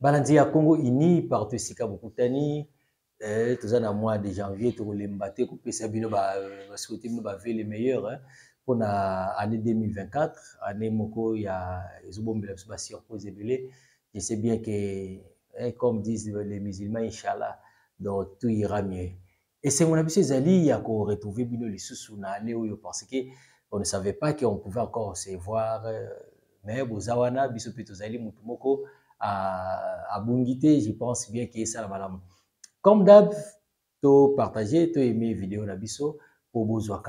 Balandi ya Congo Uni, partout Sika Bokutani, tout ça dans le mois de janvier, tout le mbaté, coupé Sabino, souhaiter nous le meilleur pour l'année 2024, année Moko, il y a des surprises belé. Je sais bien que, comme disent les musulmans, Inch'Allah, donc tout ira mieux. Et c'est mon habitude, Zali, il y a qu'on retrouve Bino les sous na année parce que on ne savait pas qu'on pouvait encore se voir, mais Bozawana, Bisopito Zali, Mutumoko, à Bungité, je pense bien qu'il y a ça, madame. Comme d'hab, tu partager, tu aimer vidéo na biso pour besoin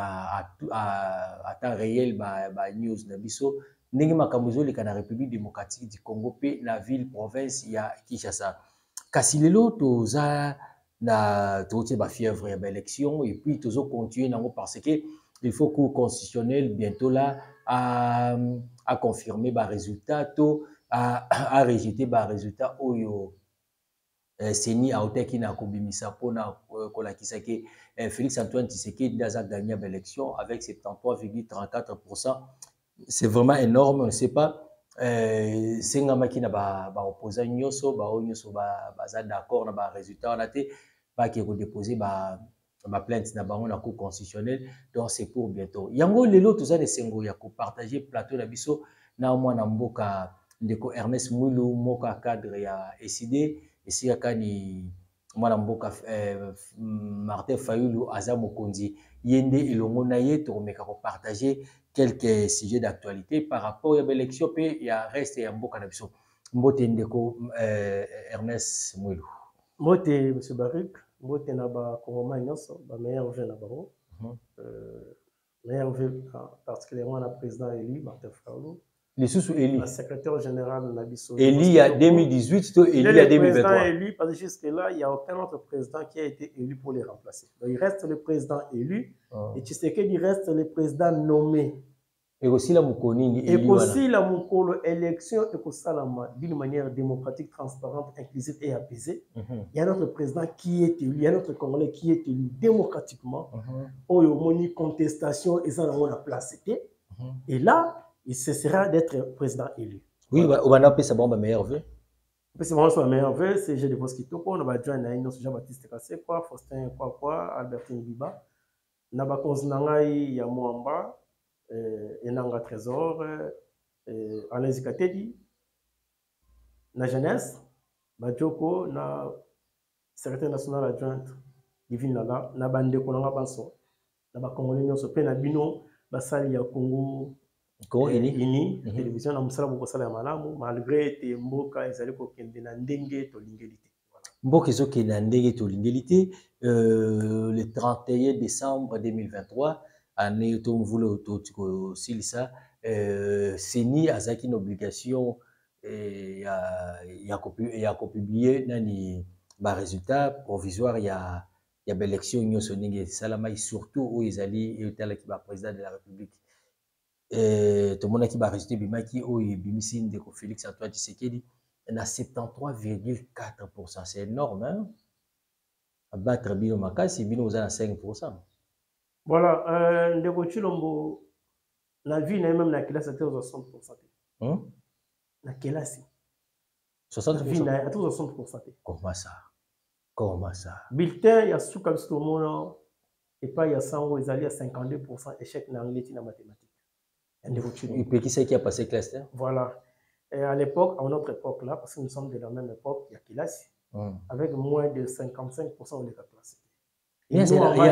à temps réel news na biso. Ndenge makamuzo le na République démocratique du Congo pe la ville province ya Kinshasa. Kasi lelo toza na totie ba fièvre ya élection et puis tozo continuer nango parce que il faut que constitutionnel bientôt là à confirmer ba résultat to à rejeter ba résultat oyo Seni a été qui n'a kobimisa pona kolakisa ke Félix Antoine Tshisekedi a gagné l'élection avec 73,34%. C'est vraiment énorme, on ne sait pas. C'est ngama qui n'a pas opposé nyoso, nyoso ba d'accord na ba résultat on a été pas qui déposer ba plainte na bango na cour constitutionnelle, donc c'est pour bientôt. Yango lelo tout ça de sengo ya ko partager plateau na biso na mwana mboka ndeko Ernest Mwilu moka cadre ya SID. Ici, il y a Martin Fayulu, Aza Mokonzi, Yende et Longonaye, tu remets partager quelques sujets d'actualité par rapport à l'élection, puis il y a reste et un beau canapso. Mbote Ndeko Ernest Mouilou. Mbote M. Barik, Mbote Naba Koroma Ignace, meilleur vœu Nabaro. Meilleur vœu particulièrement le président Eli, Martin Fayulu. Les sous Eli. Le secrétaire général de Nabiso. Eli à 2018, Eli à 2023. Eli, parce que jusque-là, il n'y a aucun autre président qui a été élu pour les remplacer. Donc, il reste le président élu, et tu sais qu'il reste le président nommé. Et aussi la Moukonini. Et aussi la Moukolo élection, et pour ça, d'une manière démocratique, transparente, inclusive et apaisée. Il y a notre président qui est élu, il y a notre Congolais qui est élu démocratiquement. Où il y a une contestation, et ça, on a placé. Et là, il cessera d'être président élu. Oui, on a appelé ça bon, meilleur vœu. C'est vraiment son meilleur vœu, c'est G. de Bosquito, on a joint Jean-Baptiste Kassé, Faustin Albertine Biba, Nabakonz Nangai Yamouamba, Enanga Trésor, Alain Zikatedi, na jeunesse, Badjoko, na secrétaire national adjoint, Divine Nala, na Bande Konanga Banso, Nabakongolais Nyoso, Penabino, Basali ya Congo. Ini télévision na musala boko sala ya malamu malgré te mboka ezali ko kende na ndenge to lingelité mboka ezoke na ndenge to lingelité le 31 décembre 2023 année to mvula to silisa Seni azaki une obligation ya ko publier nani ba résultat provisoire ya élection nyonso ndenge salama surtout où ezali etalaki ba président de la République. Tout le monde qui va résulter bimaki ou bimisi ndeko Félix Antoine Tshisekedi na 73,4%. C'est énorme, hein? Abattre bino makasi bino vous à 5%. Voilà, ndeko Chilombo la vie n'a même na classe à 60%. Na classe 60%. Vie na à 60%. Comment ça? Comment ça? Bulletin ya souka bistomono et pas ya sango ezali à 52% échec na anglais na mathématiques. Et puis qui c'est qui a passé classe? Voilà. Et à l'époque, à notre époque là, parce que nous sommes de la même époque, il y a Kilasi, avec moins de 55% de la classe. Il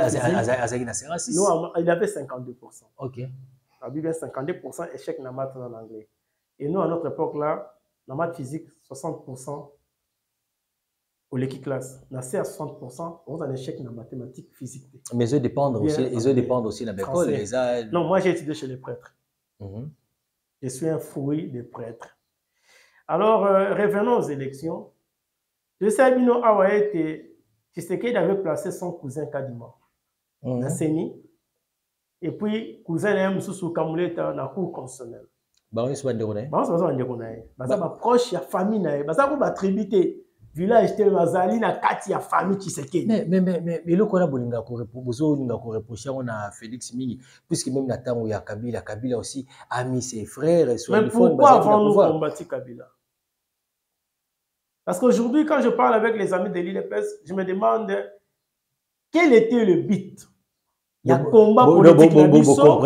avait 52%. Ok. Il avait 52% échec na maths en anglais. Et nous, à notre époque là, la maths physique, 60% au l'équipe classe. On a 60%, on a un échec dans mathématiques, physique. Mais ils dépendent aussi de l'école. Non, moi j'ai étudié chez les prêtres. Je suis un fruit des prêtres. Alors, revenons aux élections. Le Sabino Awaete, Tshisekedi avait placé son cousin Kadima dans Seni. Et puis, cousin Moussou Kamouleta dans la cour constitutionnelle. Baron Swanderoné. Baron proche, il y a famille. Baron va tribiter. Village tel Mazali na kati ya famille Tshisekedi. Mais le kona bolinga ko reprocher on a Félix Mingi puisque même na tango ya Kabila aussi a mis ses frères sur le fond. Mais pourquoi avons-nous combattu Kabila? Parce qu'aujourd'hui, quand je parle avec les amis de l'IDPS, je me demande quel était le but. Il y a combat politique na biso. Non,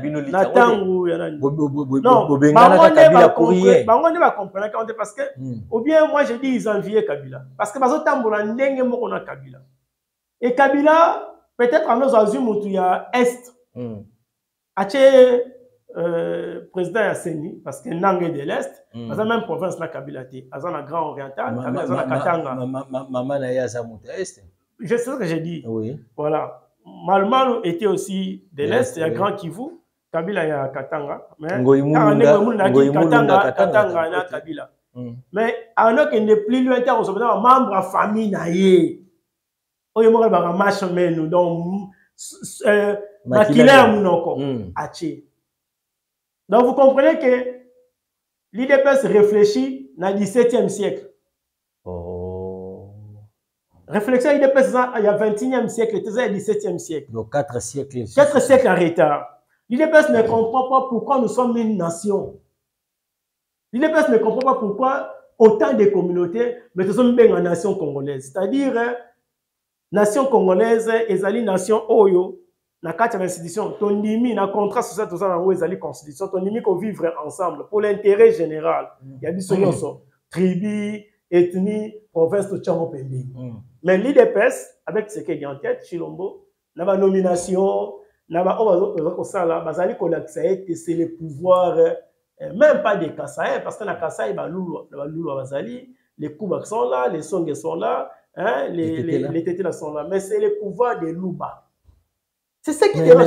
parce que ou bien moi je dis ils enviaient Kabila parce que bazo tambola ndenge moko na Kabila. Et Kabila peut-être en nos azimuts il y a est. Ache président Yasseni parce que Nangue de l'Est, dans la même province la Kabila té, dans la Grand Oriental, dans la Katanga. Maman na Yassamut est. Je sais ce que j'ai dit. Oui. Voilà. Malmalo était aussi de l'Est, il y a Grand Kivu, Kabila il y a Katanga. Mais Katanga na Kabila. Mais alors qu'il n'est plus loin, on se met un membre de la famille naïe. Oye mo ba marche mais nous donc maquillage monoko achi. Donc vous comprenez que l'IDPS réfléchit dans le 17e siècle. Réflexion l'IDPS il y a 21e siècle, il y a 17e siècle. Donc 4 siècles. 4 siècles en retard. L'IDPS ne comprend pas pourquoi nous sommes une nation. L'IDPS ne comprend pas pourquoi autant de communautés, mais nous sommes bien en nation congolaise. C'est-à-dire, nation congolaise, ezali nation oyo, na quatre institutions, ton nimi, na contrat social, tout ça, ezali constitution, ton nimi qu'on vivre ensemble pour l'intérêt général. Il y a des tribu, ethnie, province, tout ça, mais l'IDPS, avec ce qu'il y a en tête, Chilombo, na ba nomination, na ba c'est le pouvoir, même pas des Kassaï, parce que na Kassaï, les Koubaks sont là, les Songs sont là, hein, les tétés sont là, mais c'est le pouvoir des Louba. C'est ça qui dérange.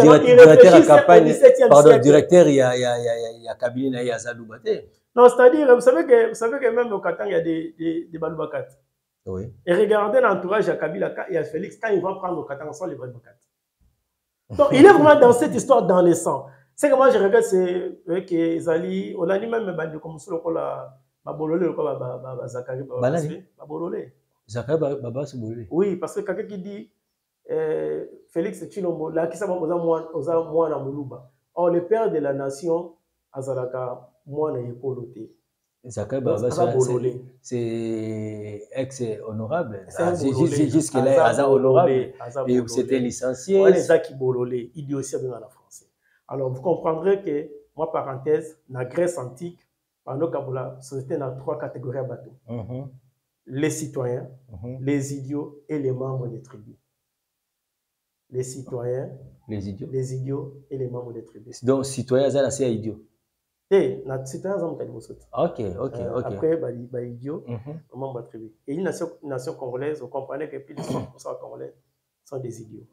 Directeur, il y a Kabila, il y a Zaloubaté. Non, c'est-à-dire, vous savez que même au Katang, il y a des Baloubakat. Oui. Et regardez l'entourage à Kabila et à Félix, quand ils vont prendre au Katang, sont les Baloubakat. Donc, il est vraiment dans cette histoire dans le sang. C'est que moi, je regarde, c'est que Zali, on a dit même, comme ça, Babololé, Zakari, Babololé. Zakari, Baba, c'est Bololé. Oui, parce que quelqu'un qui dit Félix Chilombo, là, qui s'appelle Moana Moulouba. Or, le père de la nation, Azalaka, Moana Yekoloté. Zakari, Baba, c'est ex-honorable. Jusque-là, Aza honorable. Et c'était licencié. Oui, Zaki Bololé, il dit aussi bien en français. Alors, vous comprendrez que, moi, parenthèse, la Grèce antique, pendant Kaboula, c'était dans 3 catégories à bateau. Les citoyens, les idiots et les membres des tribus. Les citoyens, les idiots et les membres des tribus. Donc, citoyens, c'est idiot. Et les citoyens, c'est ok. Après, les idiots, les membres des tribus. Et une nation congolaise, vous comprenez que plus de 100% congolais sont des idiots.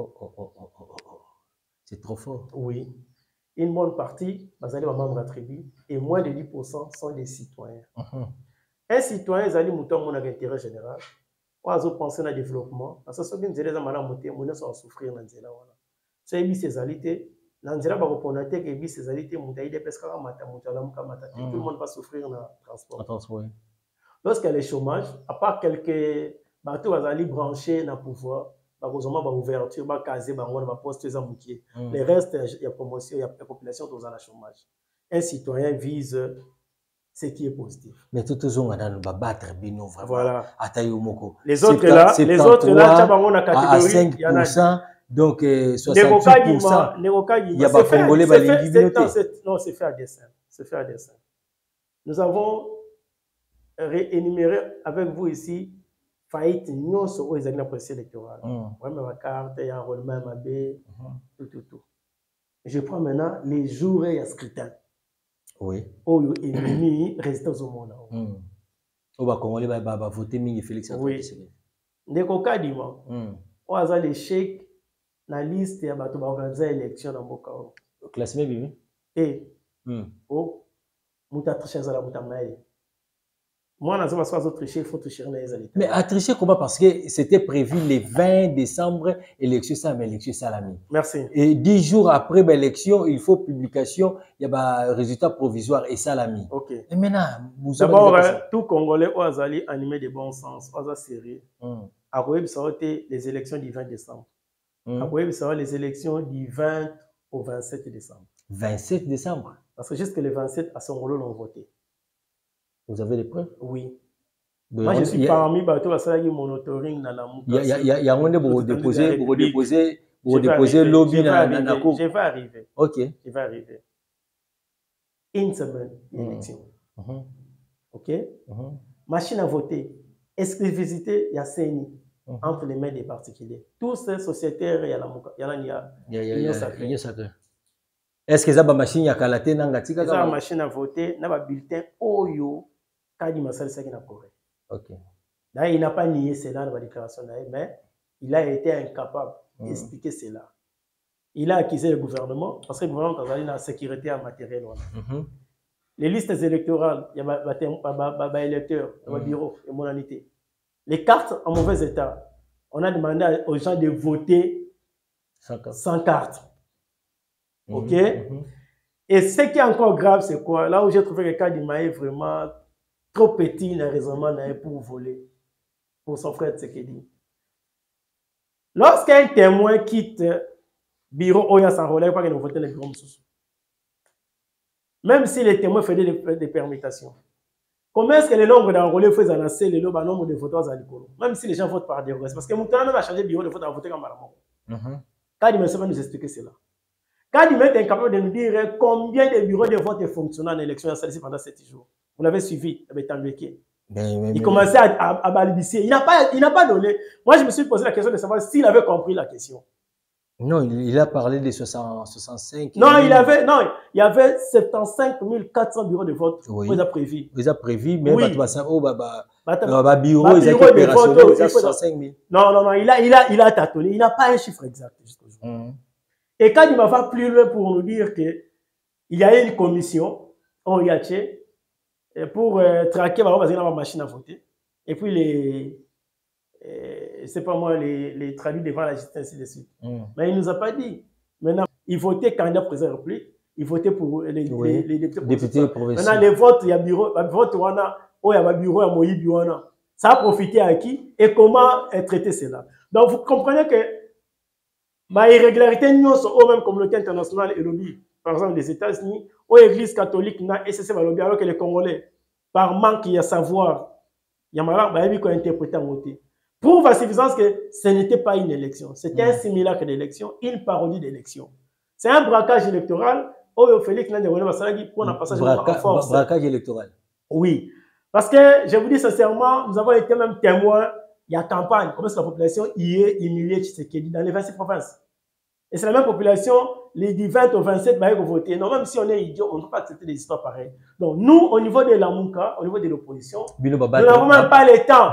C'est trop fort. Oui. Une bonne partie, les membres de la tribu, et moins de 10% sont des citoyens. Un citoyen, il a un intérêt général. On a pensé au développement. Parce que si on a des gens qui sont souffrir dans le monde. Si on a ces alités, dans le monde, on a des ces alités, tout le monde va souffrir dans le transport. Lorsqu'il y a le chômage, à part quelques bateaux branchés dans le pouvoir, il y a ouverture, il y a casé, il y a poste, le reste, il y a promotion, il y a la population dans le chômage. Un citoyen vise ce qui est positif. Mais tout le monde va battre Bino vraiment. Voilà. Les autres là, on a catégorie à 5%, donc 68%. Il y a pas congolais non, c'est fait à dessein. C'est fait à dessein. Nous avons énuméré avec vous ici faillite non sur les processus électoraux. Ouais, mais ma carte, il y a un enrôlement MAB, tout. Je prends maintenant les jours et les scrutins. Oui. Oyo ennemi résistance au monde. On va congolais va voter mingi Félix Antoine Tshisekedi. Ndeko kadima. On a l'échec na liste ya bato ba organiser élection dans Boka. Classement bibi. Et muta tricher za la muta maï. Moi na zoma soit tricher, il faut tricher na les. Mais à tricher comment? Parce que c'était prévu le 20 décembre élection ça mais élection salami. Merci. Et 10 jours après l'élection, il faut publication, il y a résultat provisoire et salami. OK. Et maintenant, vous d'abord tout Congolais au azali animé de bon sens, au sérieux. À Royaume ça les élections du 20 décembre. À Royaume ça les élections du 20 au 27 décembre. 27 décembre. Parce que jusque le 27 à Songolo l'ont voté. Vous avez les preuves? Oui. Moi, je suis parmi bateaux à ça qui monitoring dans la mouka. Il y a un monde pour déposer lobby dans la cour. Je vais arriver. Ok. Je vais arriver. Une semaine d'élection. Ok. Machine à voter. Exclusivité, il y a CENI entre les mains des particuliers. Tous ces sociétaires, il y a la mouka. Il y a l'union sacrée. Est-ce que ça va machine à calater dans la tika? Ça machine à voter, n'a pas bulletin oyo kadi masali ça qui n'a pas. Ok. Là, il n'a pas nié cela dans la déclaration, mais il a été incapable d'expliquer cela. Il a accusé le gouvernement parce que le gouvernement a la sécurité en matériel. Les listes électorales, il y a des électeurs, il y a des bureaux et modalités. Les cartes en mauvais état, on a demandé aux gens de voter sans carte. Ok? Et ce qui est encore grave, c'est quoi? Là où j'ai trouvé que le cas d'Imaï est vraiment trop petit, il n'a raisonnement pour voler. Pour son frère Tsekedi. Lorsqu'un témoin quitte bureau Oya sans relais, pas qu'il vote le bureau Moussous. Même si les témoins faisaient des permutations. Comment est-ce que le nombre d'enrôlés fait annoncer le nombre de votants à l'école? Même si les gens votent par dérogation. Parce que Moutana même a changé de bureau de vote à voter comme Malamon. Kadime va nous expliquer cela. Kadime est incapable de nous dire combien de bureaux de vote fonctionnent en élection pendant 7 jours. Vous l'avez suivi, avec Tanbeke. Il commençait à balbutier. Il n'a pas donné. Moi, je me suis posé la question de savoir s'il avait compris la question. Non, il a parlé des 65. Non, il y avait 75 400 bureaux de vote. Oui. Il a prévu. Il a prévu, mais oui. Bureau, ils ont opérationnel, 65 000. Non, il a tâtonné. Il n'a pas un chiffre exact jusqu'au jour. Et quand il va plus loin pour nous dire qu'il y a une commission, on y a pour traquer la machine à voter. Et puis c'est pas moi, les traduits devant la justice, ainsi de suite. Mais il ne nous a pas dit. Maintenant, il votait candidat président de la République, il votait pour les députés provinciaux. Maintenant, les votes, il y a bureau, il y a bureau à Moïbi. Ça a profité à qui et comment traiter cela. Donc, vous comprenez que ma irrégularité, nous sommes même communauté internationale et lobby. Par exemple, les États-Unis, aux églises catholiques, alors que les Congolais, par manque de savoir, il y a malheur, qu'on interprète en voter. Prouve à suffisance que ce n'était pas une élection. C'était un simulacre d'élection, une parodie d'élection. C'est un braquage électoral. Félix n'a pas pour un passage en force. Braquage électoral. Oui. Parce que, je vous dis sincèrement, nous avons été même témoins, il y a campagne, comment est-ce que la population y est humiliée dans les 26 provinces. Et c'est la même population, les 20 ou 27 va voter. Non, même si on est idiot, on ne peut pas accepter des histoires pareilles. Donc, nous, au niveau de la Mouka, au niveau de l'opposition, nous n'avons même pas le temps.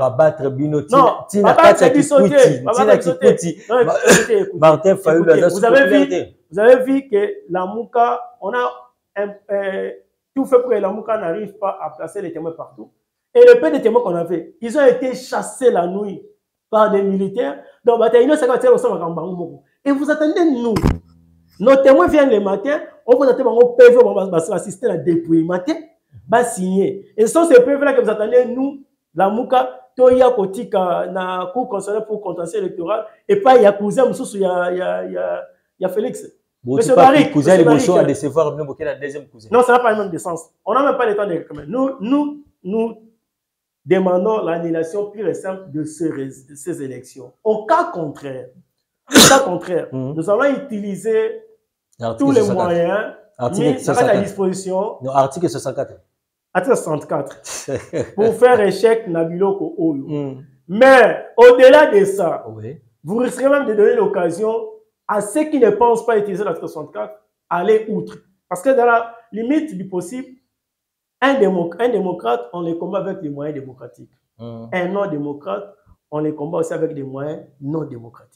Martin Fayou, vous avez vu que la Mouka, on a tout fait pour que la Mouka n'arrive pas à placer les témoins partout. Et le peu de témoins qu'on avait, ils ont été chassés la nuit par des militaires. Donc, et vous attendez nous. Nos témoins viennent le matin, on vous attend au PV, on va assister à dépouiller matin, va signer. Et ce sont ces PV-là que vous attendez, nous, la Mouka, Toya Kotika, na Cour constitutionnelle pour contentieux électoral, et pas il y a cousin, il y a Félix. Monsieur Barry, cousin, les motions à décevoir, même la deuxième cousin. Non, ça n'a pas le même sens. On n'a même pas le temps de réclamer. Nous demandons l'annulation pure et simple de ces élections. Au cas contraire, nous allons utiliser tous les moyens mis à la disposition. Non, article 64. Article 64. Pour faire échec Nabiloko Oyo. Mais au-delà de ça, vous risquez même de donner l'occasion à ceux qui ne pensent pas utiliser l'article 64 à aller outre. Parce que dans la limite du possible, un démocrate, on les combat avec des moyens démocratiques. Un non-démocrate, on les combat aussi avec des moyens non démocratiques.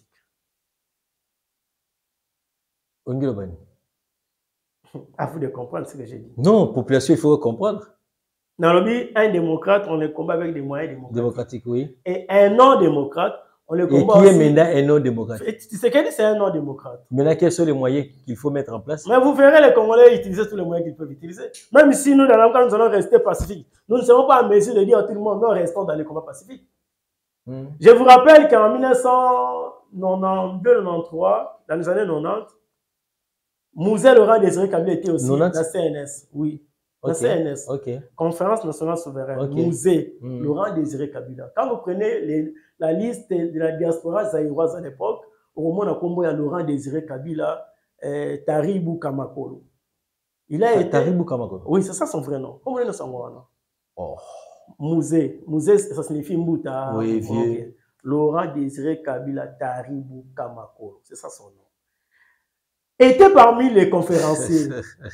À vous de comprendre ce que j'ai dit. Non, population, il faut comprendre. Dans le but, un démocrate, on le combat avec des moyens démocratiques. Oui. Et un non-démocrate, on le combat aussi. Et qui est maintenant un non-démocrate? Tu sais qu'est-ce que c'est un non-démocrate? Maintenant, quels sont les moyens qu'il faut mettre en place? Mais vous verrez les Congolais utiliser tous les moyens qu'ils peuvent utiliser. Même si nous, dans le cas, nous allons rester pacifiques, nous ne serons pas en mesure de dire à tout le monde, non, restons dans les combats pacifiques. Je vous rappelle qu'en 1992-93, dans les années 90, Mouzel Laurent Désiré Kabila était aussi dans la CNS. Oui. La CNS. Conférence nationale souveraine. Musée. Laurent Désiré Kabila. Quand vous prenez la liste de la diaspora zaïroise à l'époque, au moment où il y a Laurent Désiré Kabila, Taribou Kamakolo. Il a été... Taribou Kamakolo. Oui, c'est ça son vrai nom. Comment est-ce son vrai nom? Oh. Musée. Musée, ça signifie Mouta. Oui, vieux. Laurent Désiré Kabila Taribou Kamakolo. C'est ça son nom. Était parmi les conférenciers.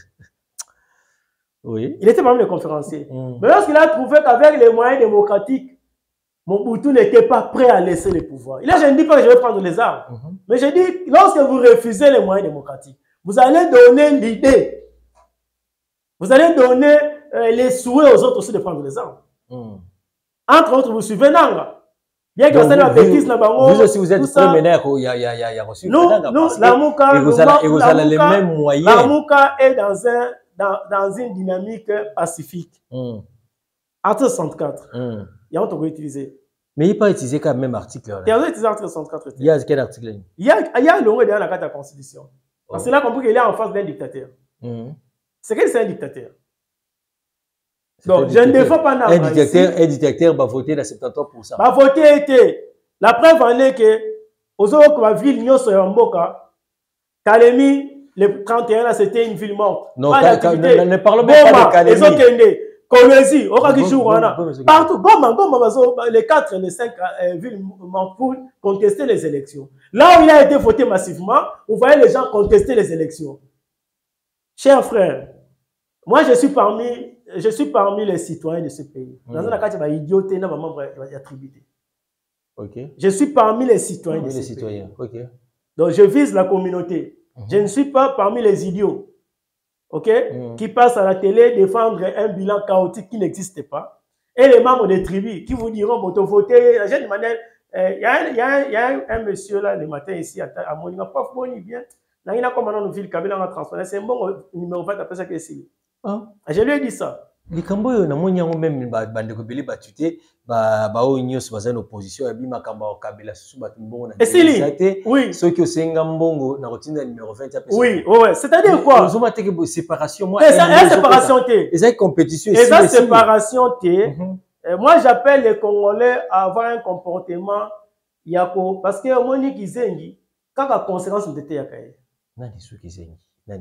Oui. Il était parmi les conférenciers. Mais lorsqu'il a trouvé qu'avec les moyens démocratiques, Mobutu n'était pas prêt à laisser le pouvoir. Je ne dis pas que je vais prendre les armes. Mais je dis, lorsque vous refusez les moyens démocratiques, vous allez donner l'idée. Vous allez donner les souhaits aux autres aussi de prendre les armes. Entre autres, vous suivez Nanga. Bien que la bêtise là-bas. Vous aussi, vous êtes prêt maintenant, il y a reçu. Non, la Mouka, et vous avez les mêmes moyens. La Mouka est dans une dynamique pacifique. Article 64. Il y a un truc utilisé. Mais il n'est pas utilisé comme même article. Il y a utilisé l'article 64. Il y a quel article? Il y a le nom de la carte de la Constitution. Parce que là, on compris qu'il est en face d'un dictateur. C'est que c'est un dictateur. Donc, je ne défends pas un dictateur va voter dans 73%. Va voter était. La preuve en est que, aux autres, la ville Nyos-Mboka, Kalemi, le 31, c'était une ville morte. Non, ne parlons pas de Kalemi. Kolwezi, partout, Goma, les 4 et les 5 villes mortes pour contester les élections. Là où il a été voté massivement, vous voyez les gens contester les élections. Chers frères, moi je suis parmi les citoyens de ce pays. Dans un cas, il y a idioté, il y a attribué. Je suis parmi les citoyens de ce pays. Donc je vise la communauté. Je ne suis pas parmi les idiots. Qui passent à la télé défendre un bilan chaotique qui n'existe pas. Et les membres des tribus qui vous diront voter. Il y a un monsieur là le matin ici à Moninga, Prof Boni vient. Il a commandé une ville Kabila en transfert. C'est un bon numéro 20 après ça que c'est. Je lui ai dit ça. Les Camboyens, même Bandekobeli Batute, Baoignos, Bazan opposition, Abima Kamba Kabila, Soubatoumbo, et c'est oui. Ceux qui ont Sengambongo, Narotina numéro 20. Oui, c'est-à-dire quoi? Nous avons séparation. Moi, et ça, séparation T. Et ça, compétition. Et ça, séparation T. Moi, j'appelle les Congolais à avoir un comportement Yako. Parce que Monique Izengi, quand la conséquence de T. Nani Soukizengi. Mais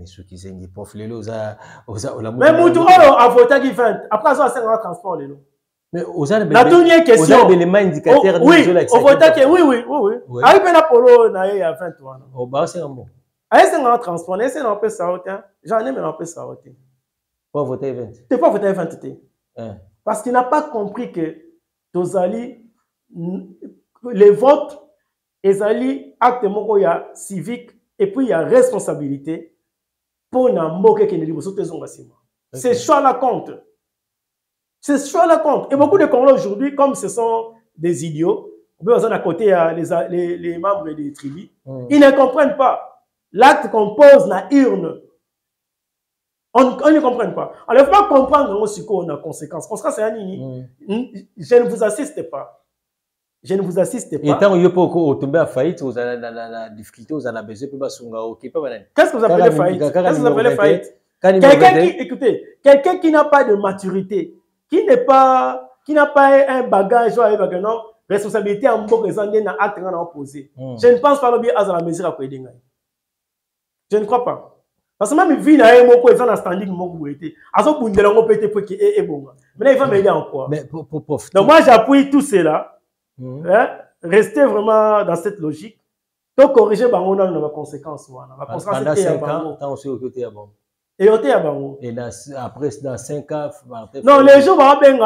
Moutou a voté qui 20. Après ça, c'est un transport. Mais la dernière question. Oui, au vote que oui. Aïe ben Apollo na y a 20 ans. Au bas c'est un bon. Aïe c'est un transport, c'est un peu ça. J'en ai mais un peu ça. Pas voter 20. Tu pas voter 20 parce qu'il n'a pas compris que Tozali les votes ezali acte moko ya civique et puis il y a responsabilité. Pour n'importe qui ne dit pas c'est choix la compte. C'est choix la compte. Et beaucoup de Congolais aujourd'hui, comme ce sont des idiots, à côté les membres des tribus, ils ne comprennent pas l'acte qu'on pose dans la urne. On ne comprend pas. Alors, il ne faut pas comprendre ce qu'on a conséquence. Conséquence, c'est un nini. Je ne vous assiste pas. Je ne vous assiste pas. Et tant que vous tombez à faillite, vous avez la difficulté, vous avez besoin de qu'est-ce que vous appelez faillite? Qu'est-ce que vous appelez faillite? Quelqu'un qui, écoutez, quelqu'un qui n'a pas de maturité, qui n'a pas un bagage, non, responsabilité en bon raison d'un acte qu'on a opposé. Je ne pense pas bien à la mesure à quoi il est. Je ne crois pas. Parce que même vie n'a pas un peu standing mon été. À ce point de l'on peut être pour qui est bon. Mais là il va m'aider en quoi? Donc moi j'appuie tout cela. Restez vraiment dans cette logique. Donc corriger bango dans nos conséquences. Pendant 5 ans, tant aussi au côté à bon. Et au côté à bango. Et après dans 5 ans, non les gens vont bien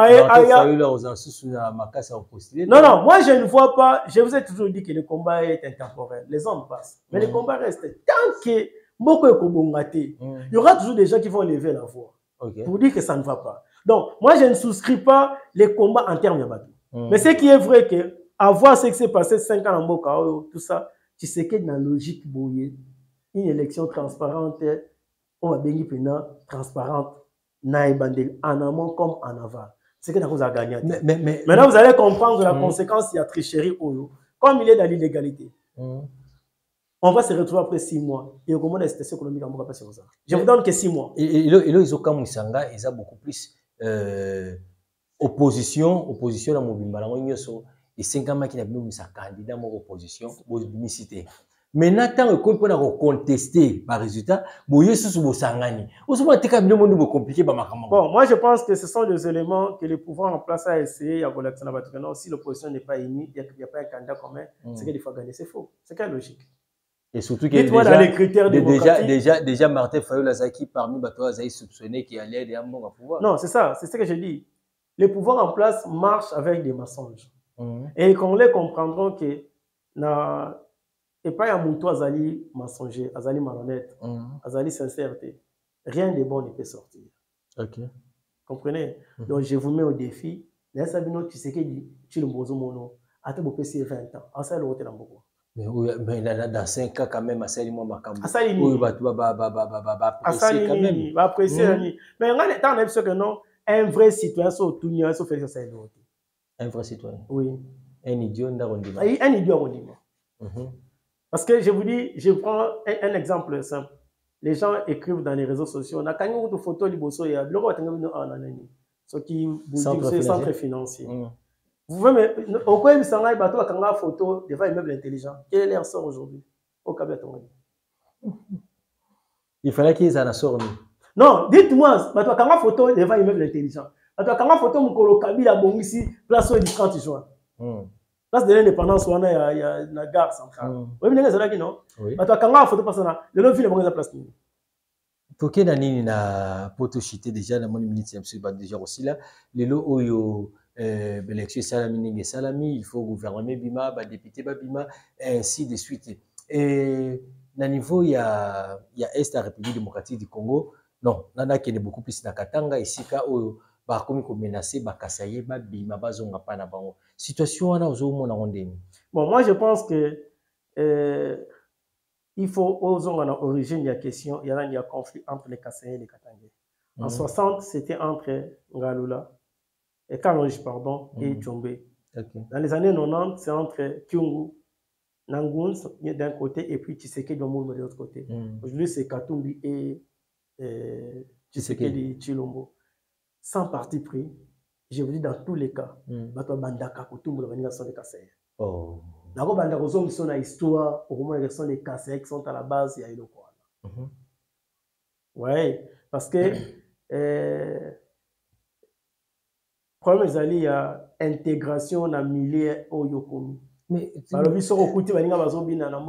non, moi je ne vois pas. Je vous ai toujours dit que le combat est intemporel. Les hommes passent, mais le combat reste. Tant que beaucoup est combattu, il y aura toujours des gens qui vont lever la voix pour dire que ça ne va pas. Donc moi je ne souscris pas les combats en termes de bateau. Mais ce qui est vrai que, à voir ce qui s'est passé 5 ans en Boka, tout ça, tu sais que dans la logique, une élection transparente, on va bien transparente, en amont comme en aval. C'est que vous avez gagné. Maintenant, vous allez comprendre la conséquence, il y a tricherie, comme il est dans l'illégalité. On on va se retrouver après 6 mois. Et au moment de la situation économique, on va passer aux arts. Je vous donne que 6 mois. Et là, ils ont comme Moussanga, ils ont beaucoup plus opposition dans mon bimba. Et 5 ans qui n'a pas mis sa candidat en opposition, cité. Maintenant, tant qu'on peut contester par résultat, bon, moi je pense que ce sont des éléments que le pouvoir en place a essayé à non, si l'opposition n'est pas unie, il n'y a pas un candidat commun, c'est qu'il faut gagner, c'est faux. C'est quelle logique? Et surtout que déjà Martin Fayot-Lazaki parmi Bato Azaï soupçonné qu'il allait aider à mon pouvoir. Non, c'est ça, c'est ce que je dis. Le pouvoir en place marche avec des mensonges. Et qu'on les comprendront que et pas un mouton Azali mensonger, Azali malhonnête, Azali sincérité. Rien de bon ne peut sortir. Ok. Comprenez? Donc je vous mets au défi. Là, Sabino, tu sais que tu le mozo mono. Attends, vous pouvez 20 ans. Ça, le hôtel en beaucoup. Mais dans 5 ans, quand même, Asali moi Makambo. Asali Asali va apprécier. Mais on a tant que non, un vrai citoyen, sauf tout le sauf faire ça. Un vrai citoyen. Oui. Un idiot, on un idiot, on dit. Parce que je vous dis, je prends un exemple simple. Les gens écrivent dans les réseaux sociaux, on a quand même une photo de Bosso et ce qui centre financier. Vous pouvez, au coin de Sangaï, bateau a une photo devant immeuble intelligent. Quel est leur sort aujourd'hui au Cabinet? Il fallait qu'ils en sortent. Non, dites-moi, bateau a une photo devant immeuble intelligent. Bateau a une photo Mukolo Kabila Bongisi, place du 30 juin. Place de l'indépendance, il y a une gare centrale. Vous voyez, vous avez dit non? Bateau a une photo personnelle. Le nom ville est place. Toke na nini na poto chité déjà dans mon minute déjà aussi là. Les lots oyo l'élection salami, il faut gouverner bima, député bima, ainsi de suite. Et na niveau il y a est la République démocratique du Congo. Non, nana qui est beaucoup plus na Katanga ici ka oyo ba komi ko menacer ba kasaye ba bima ba zonga pa na bango. Situation wana ozo mona ondeni. Bon, moi je pense que il faut aux origine de la question, il y a un conflit entre les Kassayens et les Katangais. En 60, c'était entre Ngalula et Kalonji, pardon, et Tchombe. Dans les années 90, c'est entre Kyungu, Nanguns d'un côté et puis Tshisekedi de l'autre côté. Aujourd'hui, c'est Katumbi et Tshisekedi Chilombo. Sans parti pris, je vous dis dans tous les cas, Bato Bandaka Kutumbu, l'organisation des Kassayens. Dans la histoire, au moins, sont les Kassayens qui sont à la base, il y a eu le quoi. Oui, parce que problème il y a intégration dans le milieu au Yokomi. Mais alors, ils sont au côté, ils vont bien dans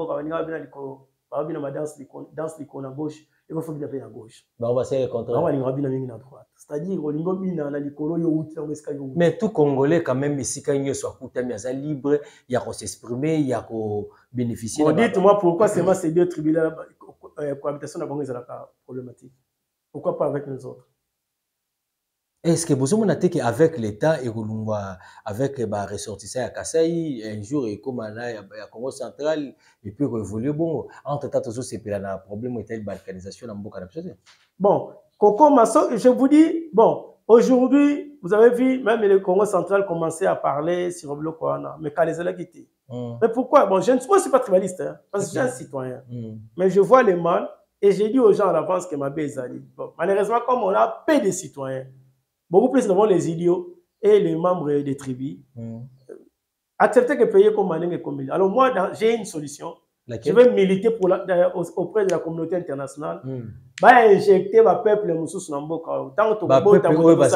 danse l'icône à gauche, il faut bien à gauche. On va essayer le contraire. On va bien à droite. C'est-à-dire, on va bien dans l'icône. Mais tout Congolais, quand même, ici, quand il soit libre, il y a qu'on s'exprimer, il y a qu'on bénéficier. Dites-moi pourquoi seulement ces deux tribunaux, cohabitation d'abord, ils n'ont pas problématique. Pourquoi pas avec nous autres? Est-ce que vous avez dit qu'avec l'État et avec les ressortissants à Kasaï, un jour, comme là, il y a Congo central, il peut évoluer bon. Entre-temps, c'est un problème de balkanisation dans beaucoup de choses. Bon, Coco Masso, je vous dis, bon, aujourd'hui, vous avez vu, même le Congo central commençait à parler sur le bloc Kouana, mais quand les élèves quittent. Mais pourquoi? Bon, moi, je ne suis pas tribaliste, hein, parce que je suis un citoyen. Mais je vois les mal et j'ai dit aux gens à l'avance que ma baisse allait. Bon, malheureusement, comme on a peu de citoyens, beaucoup plus devant les idiots et les membres des tribus, accepter que payer comme Maneng et comme alors moi, j'ai une solution. Je vais militer auprès de la communauté internationale. Injecter le peuple moussous namboka. Tant que peuple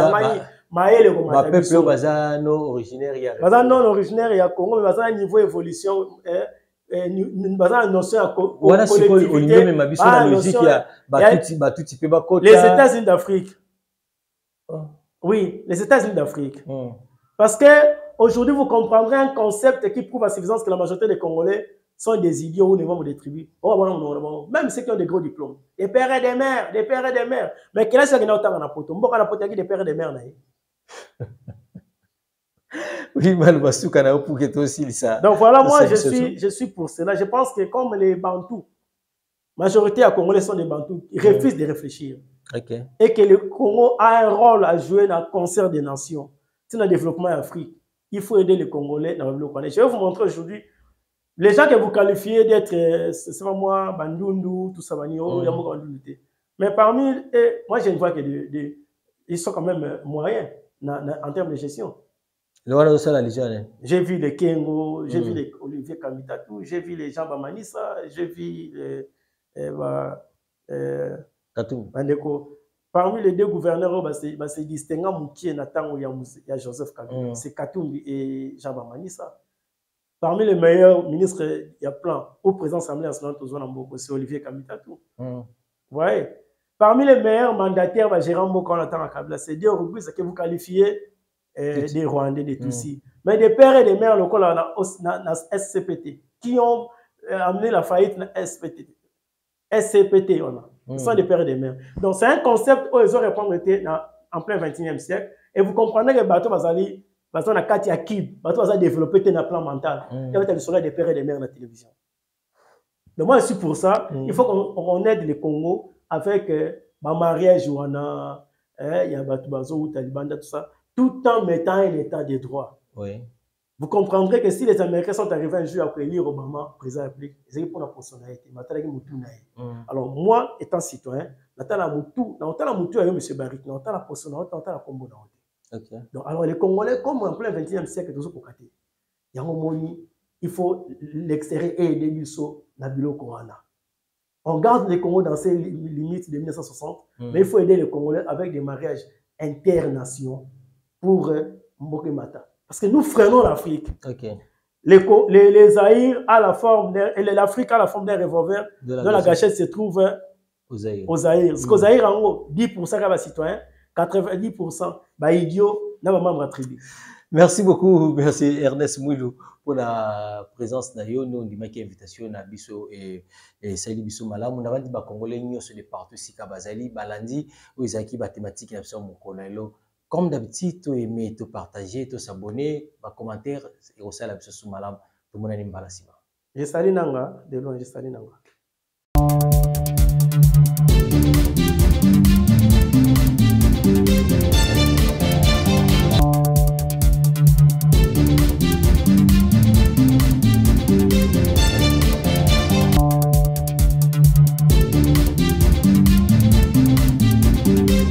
originaire non originaire ya Congo, mais à niveau évolution les États-Unis d'Afrique. Oui, les États-Unis d'Afrique. Parce que aujourd'hui, vous comprendrez un concept qui prouve à suffisance que la majorité des Congolais sont des idiots ou des membres des tribus. Même ceux qui ont des gros diplômes. Des pères et des mères, des pères et des mères. Mais quel est-ce qu'il y a autant en apoto? Mboka na poto des pères et des mères. Oui, pour que toi aussi ça. Donc voilà, moi je suis pour cela. Je pense que comme les Bantous, majorité à Congolais sont des Bantous, ils refusent de réfléchir. Et que le Congo a un rôle à jouer dans le concert des nations. C'est dans le développement d'Afrique. Il faut aider les Congolais dans le développement. Je vais vous montrer aujourd'hui Les gens que vous qualifiez d'être, c'est pas moi, Bandundu, tout ça, mais parmi eux, moi je ne vois que ils sont quand même moyens en termes de gestion. J'ai vu les Kengo, j'ai vu les Olivier Kamitatou, j'ai vu les Jean Bamanissa, j'ai vu parmi les deux gouverneurs, c'est distinguant Moutier Nathan ou Joseph Kabila. C'est Katumbi et Jean Bamanissa. Parmi les meilleurs ministres, il y a plein. Au président de l'Assemblée nationale, c'est Olivier Kamitatou. Vous voyez? Parmi les meilleurs mandataires, Jérôme Moko Nathan Kabila, c'est des Rubis que vous qualifiez des Rwandais, des Tutsis. Mais des pères et des mères locaux dans la SCPT, qui ont amené la faillite de la SCPT. SCPT, on a. Ce sont des pères et des mères. Donc, c'est un concept où ils ont répondu en plein 21e siècle. Et vous comprenez que Bateau Bazali, Bateau na Katia Kib, Bateau Bazali a développé un plan mental. Il y avait le soleil des pères et des mères dans la télévision. Donc, moi, je suis pour ça. Il faut qu'on aide les Congo avec ma mariage, il y a Bateau Bazo, Taliban, tout ça, tout en mettant un état de droit. Oui. Vous comprendrez que si les Américains sont arrivés un jour après lire Obama, président de la République, ils ont pour la personnalité. Alors, moi, étant citoyen, donc, alors, les Congolais, comme en plein 20e siècle, il faut l'extérieur et aider l'USO dans le Corona. On garde les Congolais dans ces limites de 1960, mais il faut aider les Congolais avec des mariages internationaux pour Mbokemata. Parce que nous freinons l'Afrique. Les Zaïre à la forme l'Afrique a la forme d'un revolver dont la gâchette se trouve aux Zaïre. Parce qu'aux Zaïre, en gros, 10% de citoyens, 90% idiots, n'a pas membre attribué. Merci beaucoup, merci Ernest Mouilou pour la présence d'ailleurs. Nous avons dit invitation à Bisso et Saïli Bisso Malam. Nous avons dit que les Congolais sont de partout, si Kabazali, Balandi, ou ils ont qui mathématiques, ils ont comme d'habitude, tu aimes, tu partager, tu s'abonner, tu commenter, et aussi la Bisso Malam. Tout le monde a une balle. Je salue Nanga, de loin, je salue Nanga.